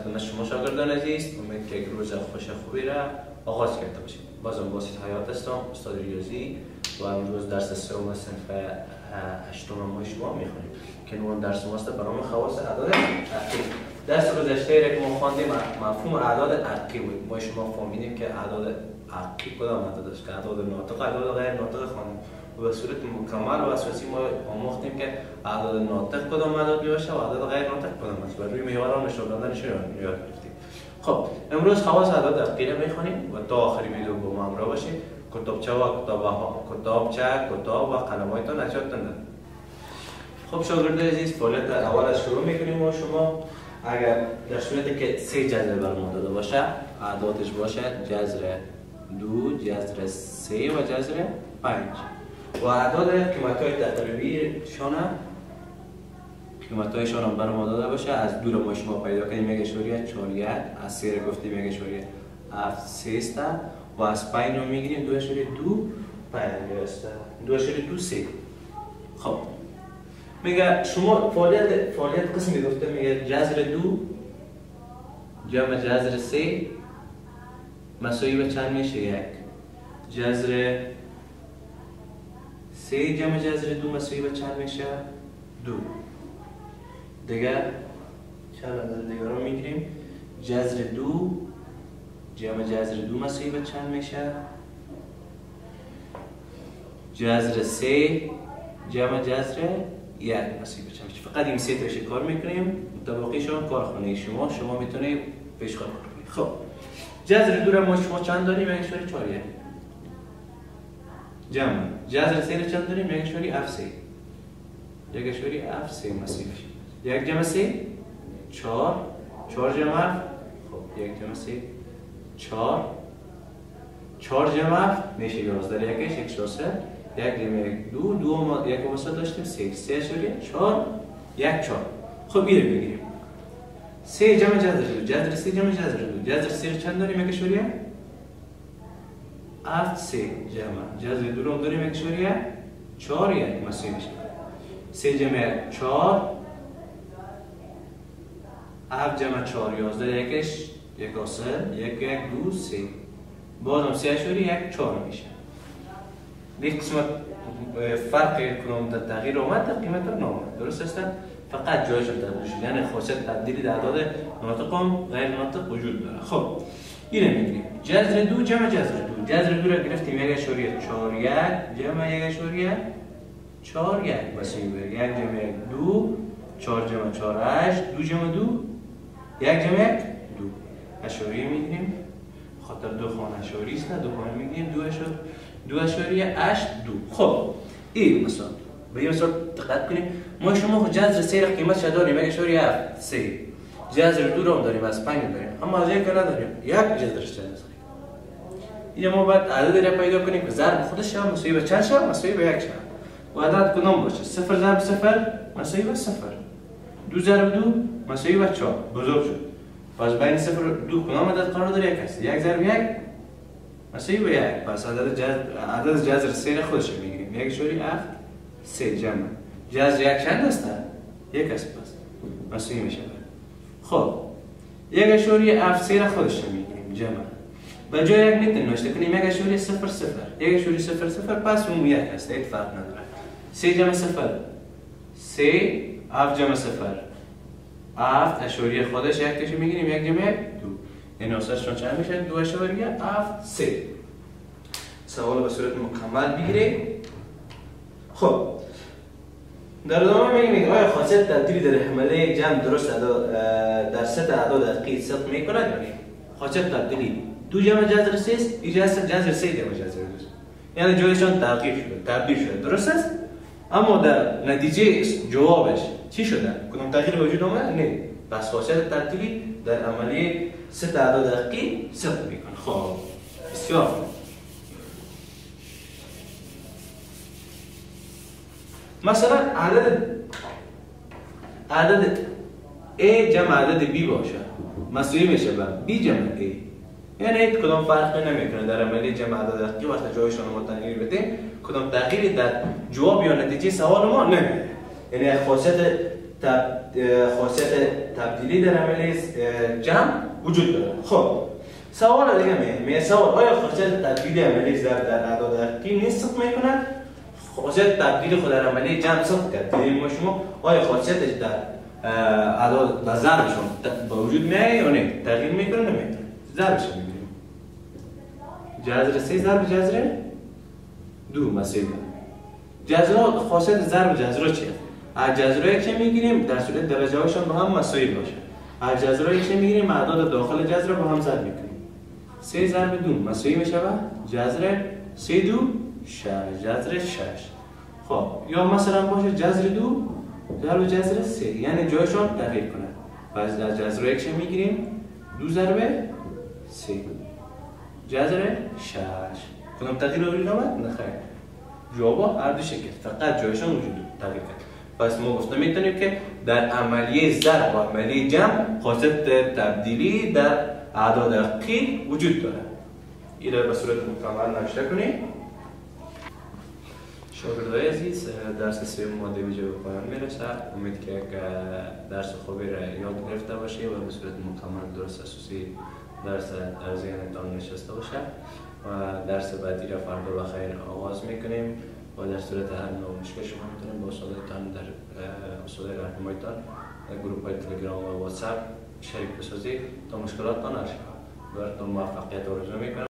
خدمت شما شاگردان عزیز. امید که یک روز خوبی را آغاز کرده باشید. بازم باسط حیات هستم، استاد ریاضی و امروز درس سوم صنف هشتم ما شما میخونیم که نوع درس ماست برنامه خواص اعداد عقلی. درس گذشته را که ما خواندیم مفهوم اعداد عقلی بود. ما شما فهمیدیم که اعداد عقلی کدام اعداد است، که اعداد ناطق، اعداد غیر ناطق خواندیم. و به صورت مکمل و اساسی ما آموختیم که اعداد ناطق کدام اعداد باشه و اعداد غیر ناطق کدام است. و روی محور نشان دادنش یاد گرفتیم. خب امروز خواص اعداد عقلی را میخونیم و تا آخر ویدیو با ما همراه باشید. کتابچه و قلم‌هایتان نجاتتان ندید. خب شاگردان عزیز، فعالیت اول از شروع میکنیم و شما اگر در صورتی که 3 جذر بر ما داده باشه، اعدادش باشه جذر 2 جذر 3 و جذر 5 و اعداد قیمت‌های تقریبی قیمت‌هایشان هم بر ما داده باشه، از دور ما شما پیدا کنیم 1.41، از 3 رو گفتیم 1.73 و از 5 رو میگیریم 2.25 خب میگه شما فعالیت قسمی گفته، میگه جذر 2 جمع جذر 3 مساوی به چند میشه؟ 1. جذر 3 جمع جذر 2 مساوی به چند میشه؟ 2. دیگه چند عدد دیگه رو میگیریم. جذر 2 جمع جذر 2 مساوی به چند میشه؟ جذر 3 جمع جذر 1 مساوی به چند میشه. فقط این 3 تاش کار میکنیم، مطابقیشون کارخانه شما میتونید پیش کار کنید. خب جذر 2 رو ما شما چند داریم؟ 1.41 جمع جذر 3 رو چند داریم؟ 1.73 مساوی میشه 1 جمع 3 4 جمع 7 خب 1 جمع 3 4 جمع 7 میشه 11 1 1 جمع 2 1 وسط داشتیم 3 4 1 4. خب این رو بگیریم 3 جمع جذر 2 جذر 3 جمع جذر 2 جذر 3 رو چند داریم؟ 1.73 جمع جذر 2 رو داریم 1.41 مساوی میشه 3 جمع 4 7 جمع 4 11 1 2 3 بازم 3.14 میشه. یک قسمت فرق کنم در تغییر آمد در قیمت رو نامد، درست است؟ فقط جایش رو تبدیل شد، یعنی خاصیت تبدیلی در اعداد ناطق هم غیر ناطق وجود داره. خب اینو میگیریم جذر 2 جمع جذر 2 جذر 2 رو گرفتیم 1.41 جمع 1.41 مساوی به 1 جمع 2 4 جمع 4 8 2 جمع 2 1 جمع 2 اشاریه میگیریم، خاطر دو خانه اشاری است، دو خانه میگیریم 2.82. خب این مثلا به این مثال دقت کنیم. ما شما جذر 3 را قیمتش داریم 1.73 جذر 2 رو هم داریم، از 5 داریم، اما از 1 نداریم، 1 جذرش چند است. اینجا ما باید عددی را پیدا کنیم که ضرب خودش هم مساوی به چند شد؟ مساوی به 1 شد. و عدد کدام باشه؟ 0 ضرب 0 مساوی به 0، 2 ضرب 2 مساوی به 4 بزرگ شد. پس بین 0 و 2 کدام عدد قرار داره؟ 1 است. 1 ضرب 1 مساوی به 1. پس عدد جذر 3 را خودش میگیریم 1.73 جمع جذر 1 چند است؟ 1 است. پس مساوی میشه. خب 1.73 را خودش میگیریم جمع به جای 1 میتونیم نوشته کنیم 1.00 پس اون 1 است، هیچ فرق نداره. 3 جمع 0 3 7 جمع 0 7 اشاریه خودش 1 تاشو میگیریم 1 جمع 2 یعنی آسرشون چند میشه؟ 2.73. سوال به صورت مکمل بگیریم. خب در ادامه میگیم آیا خاصیت تبدیلی در حمله جمع درست در سطح اعداد عقلی صدق میکند یا نه؟ خاصیت تبدیلی 2 جمع جذر 3 است، اینجا هست جذر 3 جمع جذر 2 یعنی جایشان تبدیل شده، درست است؟ اما در نتیجه جوابش چی شده؟ کدام تغییر وجود آمد؟ نه. پس خاصیت تبدیلی در عملیه سطح اعداد عقلی صدق میکنه. خب بسیار خوب. مثلا عدد A جمع عدد B باشه مساوی میشه به B جمع A، یعنی هیچ کدام فرقی نمیکنه در عملیه جمع عدد عقلی وقتی جایشان ما تغییر بدیم کدام تغییری در جواب یا نتیجه سوال ما نمیده. یعنی خاصیت خاصیت تبدیلی در عملیه جمع وجود داره. خب سوال دیگه میگه سوال آیا خاصیت تبدیلی عملیه ضرب در اعداد حقیقی نیست صدق میکند؟ خاصیت تبدیلی خود در عملیه جمع صدق کرد. دیدیم ما شما آیا خاصیتش در اعداد در ضربشون با وجود میاد یا نه؟ تغییر میکنه نمیکنه؟ ضربش میگیریم. جذر 3 ضرب جذر 2 مساوی جذرها. خاصیت ضرب جذرها چیه؟ از جذرهایی که میگیریم در صورت درجه هاشون با هم مساوی باشه. از جذرهایی که میگیریم اعداد داخل جذر با هم ضرب میکنیم. 3 ضرب 2 مساوی میشه جذر 3 2 6 جذر 6. خب یا مثلا باشه جذر 2 ضرب جذر 3 یعنی جایشون تغییر کنه. پس در جذرهایی که میگیریم 2 ضرب 3 جذر 6 کدام تغییر وجود آمد؟ نخیر. جواب هر دو شکل فقط جایشون وجود تغییر کرد. پس ما گفته میتونیم که در عملیه ضرب و عملیه جمع خاصیت تبدیلی در اعداد حقیقی وجود داره. این را به صورت مکمل نوشته کنید. شاگردای عزیز درس سوم ماده ویژه به پایان میرسه. امید که درس خوبی را یاد گرفته باشی و به صورت مکمل درست اساسی درس در ذهنتان نشسته باشه و درس بعدی را فردا بخیر آغاز میکنیم و در صورت هر نوع مشکل شما میتونید با استادتان در استاد راهنماییتان در گروه های تلگرام و واتساپ شریک بسازید تا مشکلاتتان حل شود. براتون موفقیت آرزو میکنم.